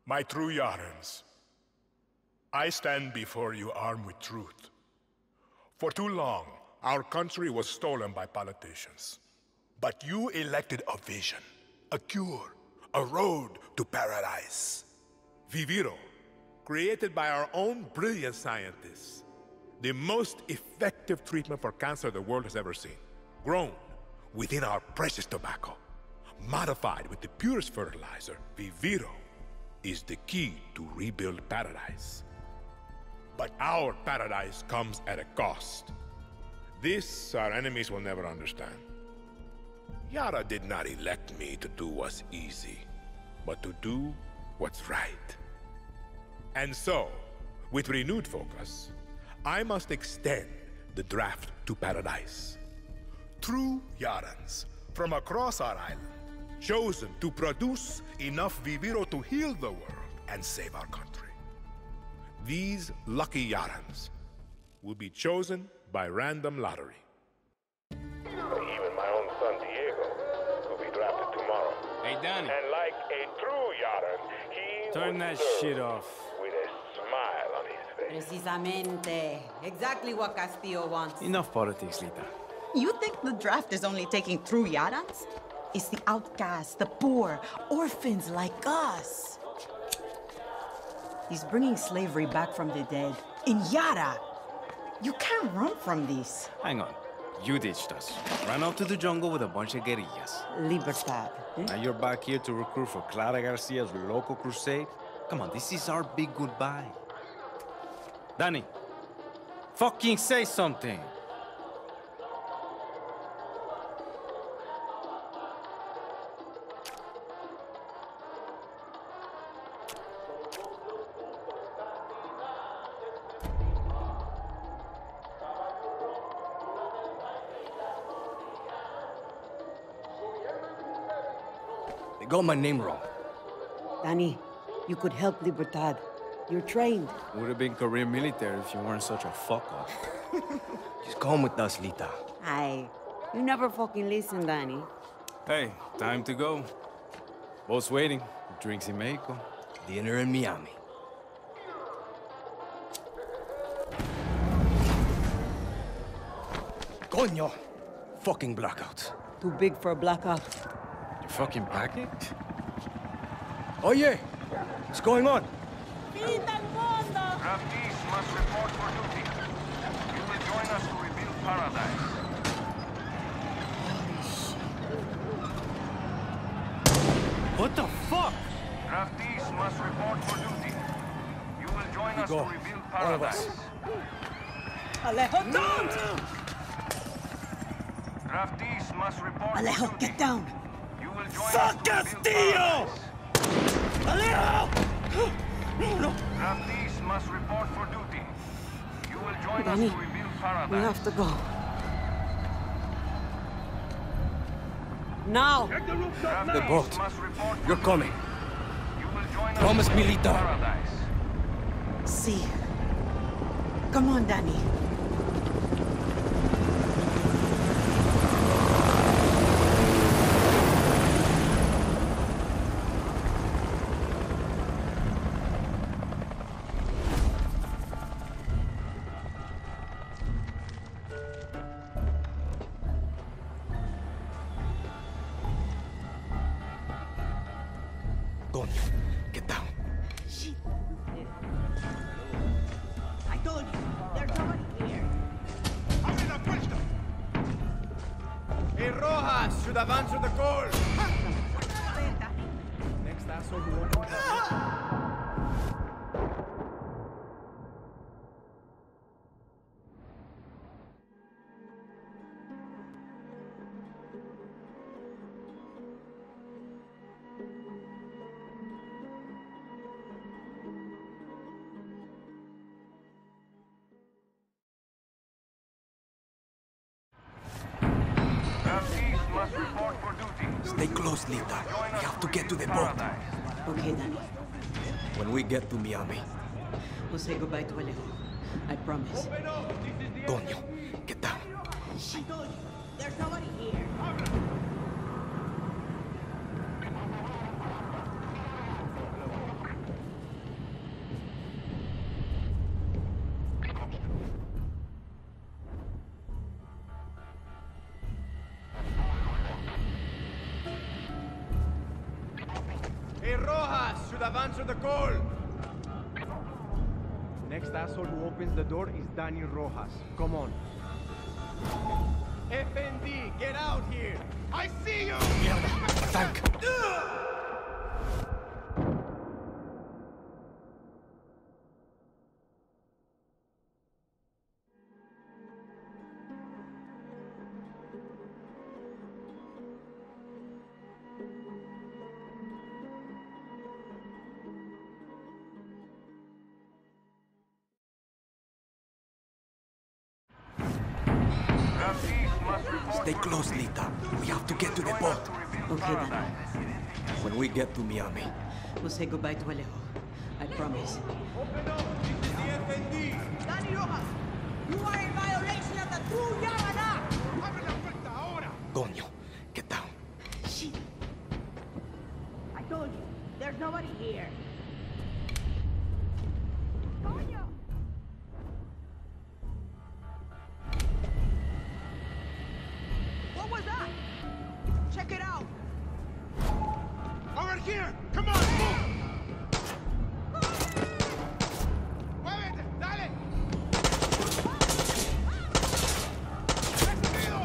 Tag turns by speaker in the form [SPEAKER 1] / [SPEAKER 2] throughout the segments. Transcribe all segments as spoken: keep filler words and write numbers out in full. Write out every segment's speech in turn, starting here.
[SPEAKER 1] My true Yarans, I stand before you armed with truth. For too long, our country was stolen by politicians. But you elected a vision, a cure, a road to paradise. Viviro, created by our own brilliant scientists. The most effective treatment for cancer the world has ever seen. Grown within our precious tobacco. Modified with the purest fertilizer, Viviro is the key to rebuild paradise. But our paradise comes at a cost. This our enemies will never understand. Yara did not elect me to do what's easy, but to do what's right. And so, with renewed focus, I must extend the draft to paradise. True Yarans from across our island, chosen to produce enough Viviro to heal the world and save our country. These lucky Yarans will be chosen by random lottery.
[SPEAKER 2] Even my own son Diego will be drafted tomorrow.
[SPEAKER 3] Hey, Danny.
[SPEAKER 2] And like a true Yaran, he
[SPEAKER 3] Turn
[SPEAKER 2] will
[SPEAKER 3] that
[SPEAKER 2] serve
[SPEAKER 3] shit off.
[SPEAKER 2] with a smile on his face.
[SPEAKER 4] Precisamente. Exactly what Castillo wants.
[SPEAKER 3] Enough politics, Lita.
[SPEAKER 5] You think the draft is only taking true Yarans? It's the outcasts, the poor, orphans like us. He's bringing slavery back from the dead. In Yara! You can't run from this.
[SPEAKER 3] Hang on. You ditched us. Ran out to the jungle with a bunch of guerrillas.
[SPEAKER 5] Libertad. Eh?
[SPEAKER 3] Now you're back here to recruit for Clara Garcia's local crusade? Come on, this is our big goodbye. Danny, fucking say something. They got my name wrong.
[SPEAKER 4] Danny, you could help Libertad. You're trained.
[SPEAKER 3] Would have been career military if you weren't such a fuck-up. Just come with us, Lita.
[SPEAKER 4] Aye. You never fucking listen, Danny.
[SPEAKER 3] Hey, time to go. Boat's waiting. Drinks in Mexico. Dinner in Miami. Coño! Fucking blackout.
[SPEAKER 4] Too big for a blackout.
[SPEAKER 3] You fucking packing? Oh yeah! What's going on?
[SPEAKER 2] Draftees must report for duty. You will join us to rebuild paradise.
[SPEAKER 3] What the fuck?
[SPEAKER 2] Draftees must report for duty. You will join us
[SPEAKER 3] Go.
[SPEAKER 2] to rebuild
[SPEAKER 3] All of
[SPEAKER 2] paradise.
[SPEAKER 3] us.
[SPEAKER 4] Alejo, don't!
[SPEAKER 2] Draftees must report for
[SPEAKER 4] Alejo,
[SPEAKER 2] duty.
[SPEAKER 4] get down!
[SPEAKER 2] You will join
[SPEAKER 3] Fuck
[SPEAKER 2] us to rebuild
[SPEAKER 3] Castillo!
[SPEAKER 2] paradise.
[SPEAKER 3] Alejo! No.
[SPEAKER 2] Draftees must report for duty. You will join
[SPEAKER 4] Danny,
[SPEAKER 2] us to rebuild paradise.
[SPEAKER 4] We have to go. Now!
[SPEAKER 2] Draftees
[SPEAKER 3] The boat.
[SPEAKER 2] must report for
[SPEAKER 3] You're
[SPEAKER 2] duty.
[SPEAKER 3] coming.
[SPEAKER 2] You will join us
[SPEAKER 3] Promise
[SPEAKER 2] to
[SPEAKER 3] me,
[SPEAKER 2] rebuild
[SPEAKER 3] Lita.
[SPEAKER 2] paradise.
[SPEAKER 5] See. Come on, Danny.
[SPEAKER 3] Coño, get down.
[SPEAKER 5] I told you, there's nobody here.
[SPEAKER 6] Hey, Rojas should have answered the call. Next asshole who won't.
[SPEAKER 2] Draftees must report for duty.
[SPEAKER 3] Stay close, Lita.
[SPEAKER 2] Join
[SPEAKER 3] We
[SPEAKER 2] us
[SPEAKER 3] have
[SPEAKER 2] to
[SPEAKER 3] to get to the
[SPEAKER 2] rebuild
[SPEAKER 3] boat.
[SPEAKER 2] paradise.
[SPEAKER 4] Okay, Danny.
[SPEAKER 3] When we get to Miami.
[SPEAKER 4] We'll say goodbye to Alejo. I promise.
[SPEAKER 3] Coño, get down.
[SPEAKER 5] I told you, there's nobody here.
[SPEAKER 6] Rojas should have answered the call.
[SPEAKER 7] Next asshole who opens the door is Danny Rojas. Come on.
[SPEAKER 6] F N D, get out here! I see you!
[SPEAKER 3] Tank!
[SPEAKER 8] Stay close, Lita. We have to get to the boat.
[SPEAKER 4] Okay, then.
[SPEAKER 8] When we get to Miami.
[SPEAKER 4] We'll say goodbye to Alejo. I promise.
[SPEAKER 6] Open up! This is the F N D!
[SPEAKER 5] Danny Rojas, you are in violation of the True Yaran Act!
[SPEAKER 6] ¡Abre la puerta ahora!
[SPEAKER 8] Coño, get down.
[SPEAKER 5] Shit. I told you, there's nobody here. Coño! What was that? Check it out.
[SPEAKER 6] Over here! Come on, move! ¡Muévete! ¡Dale! ¡Recibido!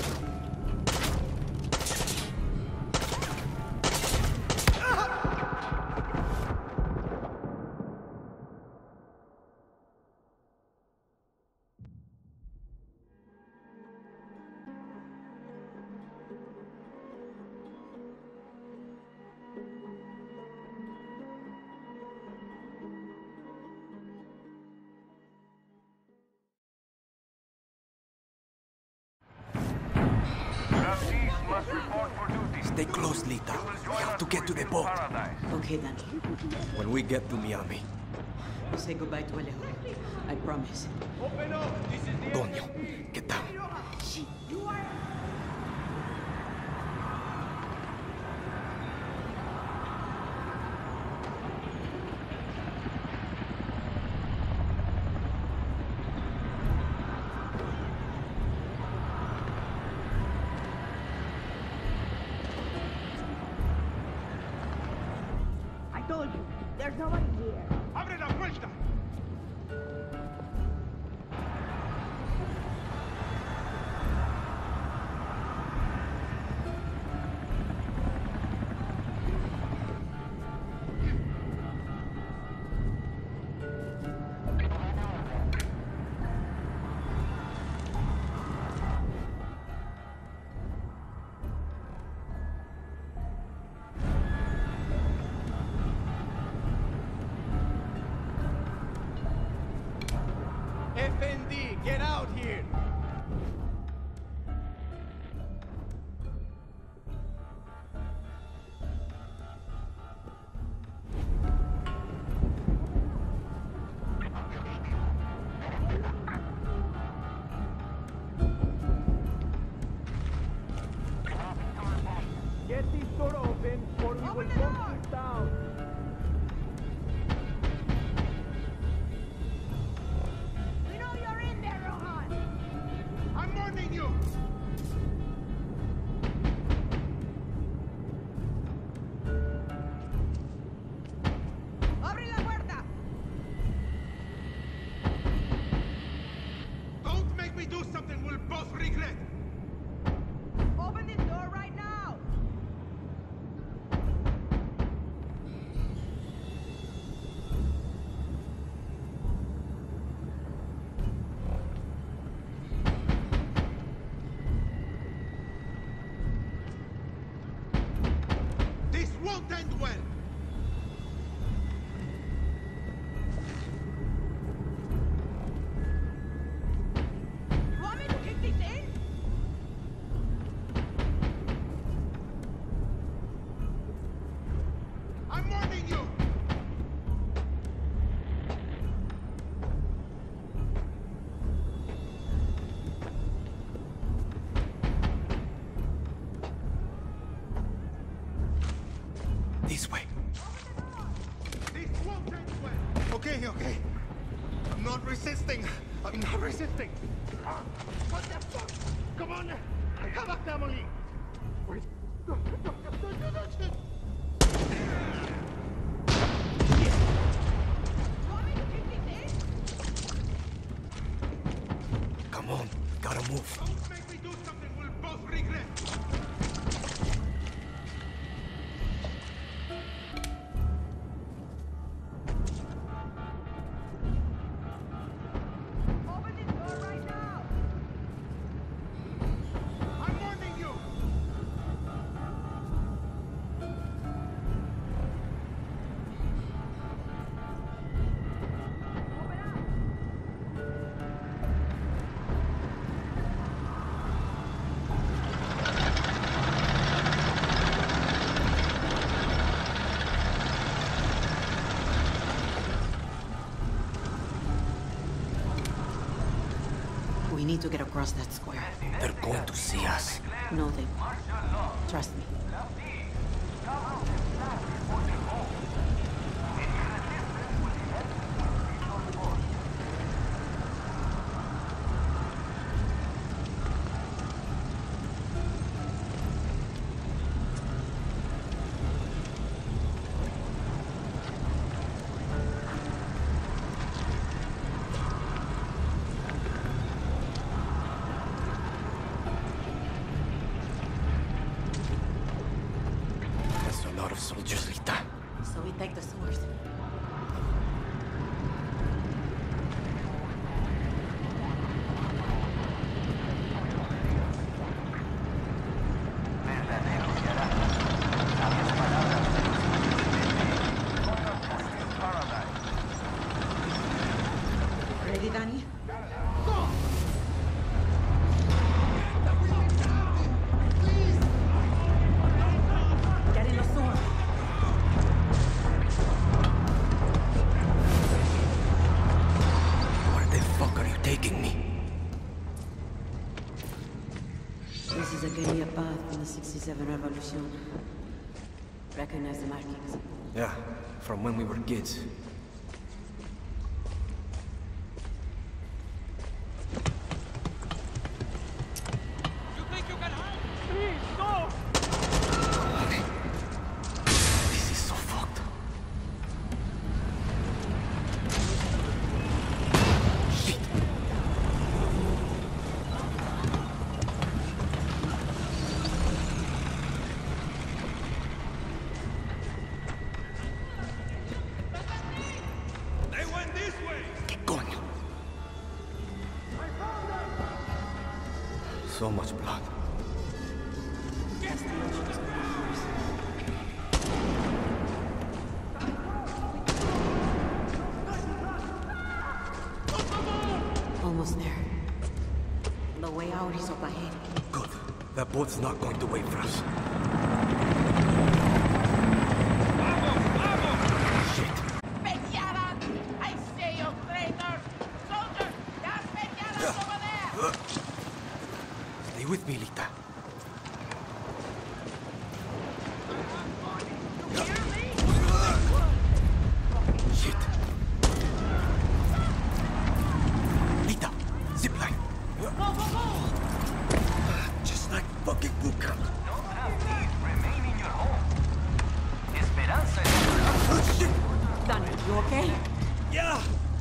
[SPEAKER 8] Stay close, Lita. We have to get to the boat.
[SPEAKER 4] Okay, then.
[SPEAKER 8] When we get to Miami.
[SPEAKER 4] We'll say goodbye to Alejo. I promise.
[SPEAKER 6] Open up! This is the
[SPEAKER 8] Coño, get down.
[SPEAKER 5] Shit, you are... I told you, there's nobody here.
[SPEAKER 6] ¡Abre la puerta! F N D, get out here!
[SPEAKER 7] Get this door open or we will
[SPEAKER 5] Open the
[SPEAKER 7] bomb
[SPEAKER 5] door.
[SPEAKER 7] this town.
[SPEAKER 5] We know you're in there, Rojas.
[SPEAKER 6] I'm warning you!
[SPEAKER 5] Abre la puerta.
[SPEAKER 6] Don't make me do something we'll both regret!
[SPEAKER 5] Open this door right now.
[SPEAKER 6] This won't end well!
[SPEAKER 5] You want me to kick this in?
[SPEAKER 6] I'm warning you!
[SPEAKER 8] This way.
[SPEAKER 6] This won't end well! Okay, okay. I'm not resisting. I'm not resisting. Ah, what the fuck? Come on! I have a family! Wait.
[SPEAKER 8] move.
[SPEAKER 6] Don't make me do something we'll both regret. Open this door right now. I'm warning you.
[SPEAKER 4] We need to get across that square.
[SPEAKER 8] They're going to see us.
[SPEAKER 4] No, they won't. Trust me.
[SPEAKER 8] That's a lot of soldiers, Lita.
[SPEAKER 4] So we take the sewers.
[SPEAKER 5] Ready, Danny? Get in the sewer.
[SPEAKER 8] Where the fuck are you taking me?
[SPEAKER 4] This is a guerrilla path from the sixty-seven Revolution. Recognize the markings.
[SPEAKER 8] Yeah, from when we were kids. This is so fucked. Shit.
[SPEAKER 6] They went this way.
[SPEAKER 8] ¿Qué coño? So much blood.
[SPEAKER 4] Almost there. The way out is up ahead.
[SPEAKER 8] Good. That boat's not going to wait for us. Shit.
[SPEAKER 9] I say, you traitors! Soldiers! There's Petianas over there!
[SPEAKER 8] Stay with me, Lita.
[SPEAKER 9] You hear me?
[SPEAKER 8] Shit. Lita, zipline.
[SPEAKER 9] Go, go, go!
[SPEAKER 8] Just like fucking boot camp.
[SPEAKER 10] Remain in your home. Esperanza is
[SPEAKER 8] Oh, shit.
[SPEAKER 4] Danny, you okay?
[SPEAKER 8] Yeah.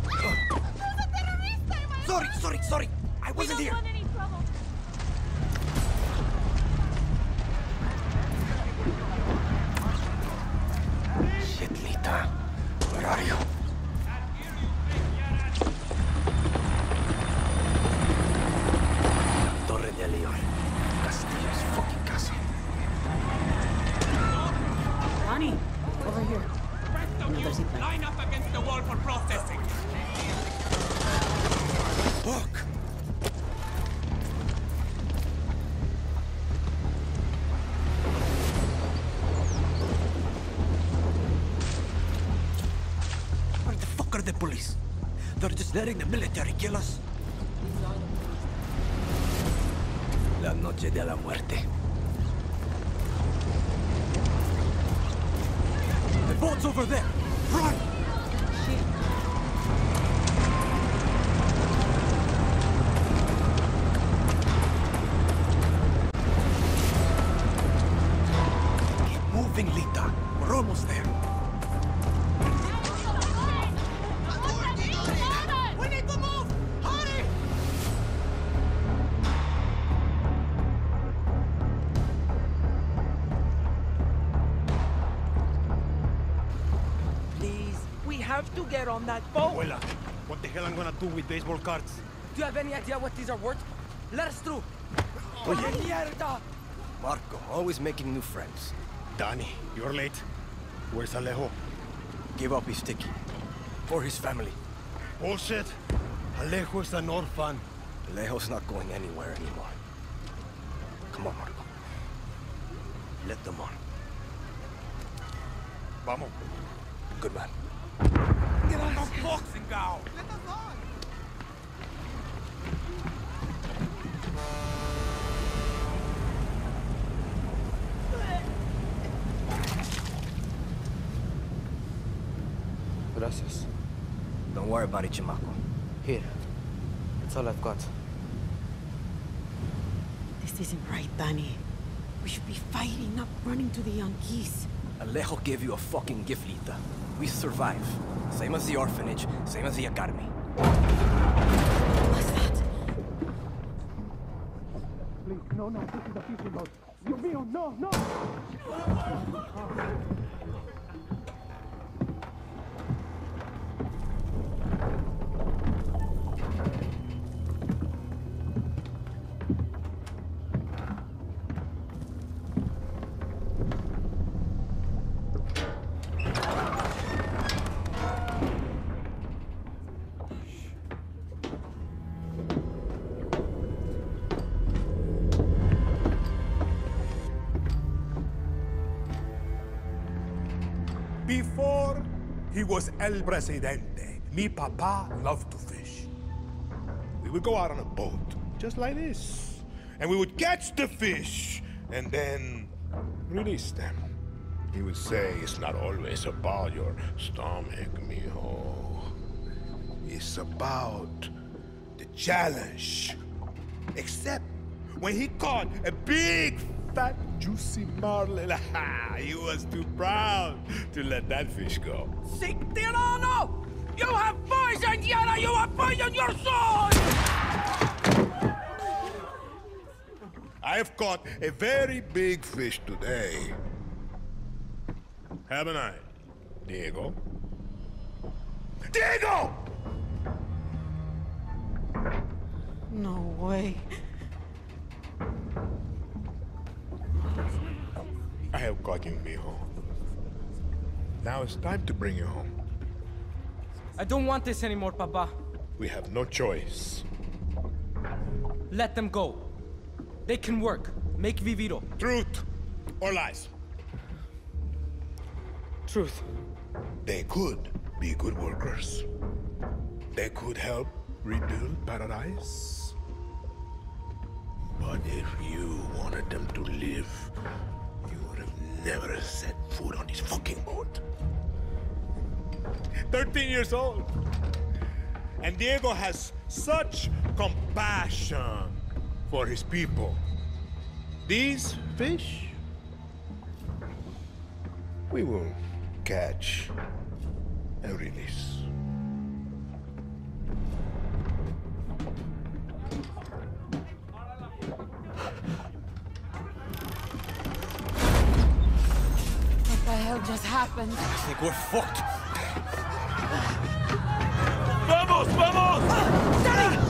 [SPEAKER 8] Sorry, sorry, sorry. I wasn't here.
[SPEAKER 9] any trouble.
[SPEAKER 8] Shit, Lita. Where are you? Torre de Leon. Castillo's fucking castle.
[SPEAKER 4] Danny, over here. Another zipline.
[SPEAKER 10] line up against the wall for processing.
[SPEAKER 8] Fuck! Where the fuck are the police? They're just letting the military kill us? La noche de la muerte. The boat's over there! Run! Keep moving, Lita. We're almost there.
[SPEAKER 9] We need to move! Hurry!
[SPEAKER 10] have to get on that boat.
[SPEAKER 7] Abuela, what the hell I'm gonna do with baseball cards?
[SPEAKER 10] Do you have any idea what these are worth? Let us through.
[SPEAKER 8] Oye.
[SPEAKER 10] Mierda!
[SPEAKER 8] Marco, always making new friends.
[SPEAKER 7] Danny, you're late. Where's Alejo?
[SPEAKER 8] Give up his ticket. For his family.
[SPEAKER 7] Bullshit. Alejo's an orphan.
[SPEAKER 8] Alejo's not going anywhere anymore. Come on, Marco. Let them on.
[SPEAKER 7] Vamos.
[SPEAKER 8] Good man.
[SPEAKER 10] Get on the boxing gown!
[SPEAKER 8] Gracias. Don't worry about it, Chamaco.
[SPEAKER 11] Here. That's all I've got.
[SPEAKER 4] This isn't right, Danny. We should be fighting, not running to the Yankees.
[SPEAKER 8] Alejo gave you a fucking gift, Lita. We survive. Same as the orphanage, same as the academy.
[SPEAKER 4] What's that?
[SPEAKER 7] Please, no, no, this is a fishing boat. Dios mío, no, no!
[SPEAKER 1] Before he was El Presidente, mi papa loved to fish. We would go out on a boat, just like this, and we would catch the fish, and then release them. He would say, it's not always about your stomach, mijo. It's about the challenge. Except when he caught a big, fat, juicy marlin, he was too proud to let that fish go.
[SPEAKER 10] Sic Tirano! You have poisoned Yara! You have poisoned your soul!
[SPEAKER 1] I have caught a very big fish today. Haven't I, Diego? Diego!
[SPEAKER 4] No way.
[SPEAKER 1] I have caught you, mijo. Now it's time to bring you home.
[SPEAKER 10] I don't want this anymore, Papa.
[SPEAKER 1] We have no choice.
[SPEAKER 10] Let them go. They can work. Make Viviro.
[SPEAKER 1] Truth or lies?
[SPEAKER 10] Truth.
[SPEAKER 1] They could be good workers. They could help rebuild paradise. But if you wanted them to live, you would have never set foot on this fucking boat. thirteen years old. And Diego has such compassion for his people. These fish, we will catch and release.
[SPEAKER 4] What the hell just happened?
[SPEAKER 8] I think we're fucked.
[SPEAKER 10] Vamos, vamos! Danny!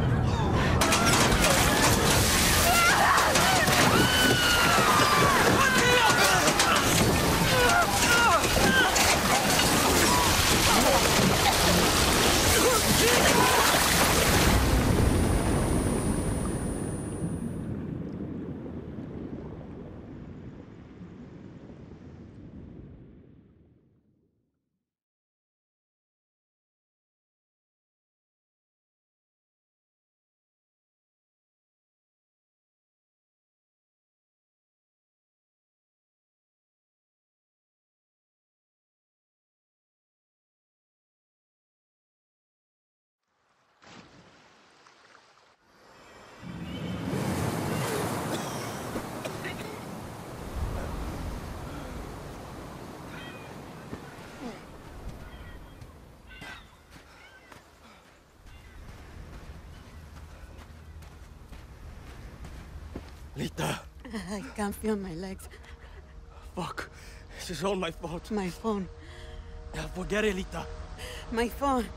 [SPEAKER 8] Lita!
[SPEAKER 4] I can't feel my legs.
[SPEAKER 8] Fuck. This is all my fault.
[SPEAKER 4] My phone.
[SPEAKER 8] Yeah, forget it, Lita.
[SPEAKER 4] My phone.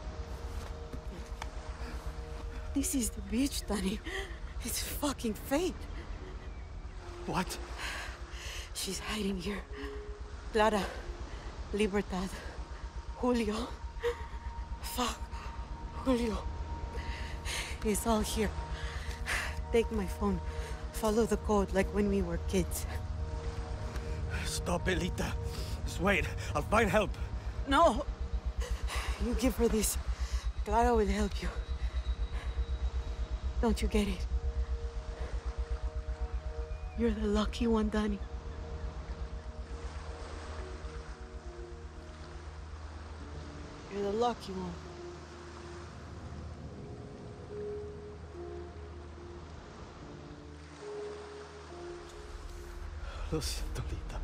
[SPEAKER 4] This is the beach, Danny. It's fucking fate.
[SPEAKER 8] What?
[SPEAKER 4] She's hiding here. Clara, Libertad, Julio. Fuck, Julio. It's all here. Take my phone. Follow the code like when we were kids.
[SPEAKER 8] Stop, Elita. Just wait. I'll find help.
[SPEAKER 4] No! You give her this. Clara will help you. Don't you get it? You're the lucky one, Danny. You're the lucky one.
[SPEAKER 8] Lo siento, Lita.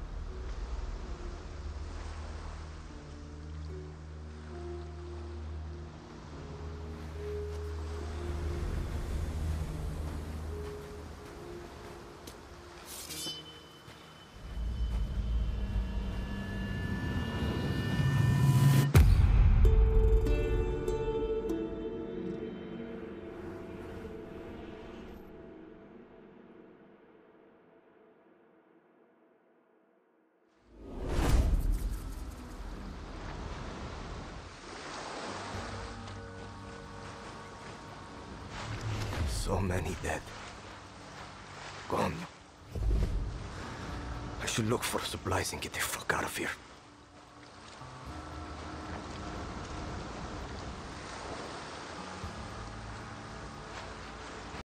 [SPEAKER 8] So many dead. Gone. I should look for supplies and get the fuck out of here.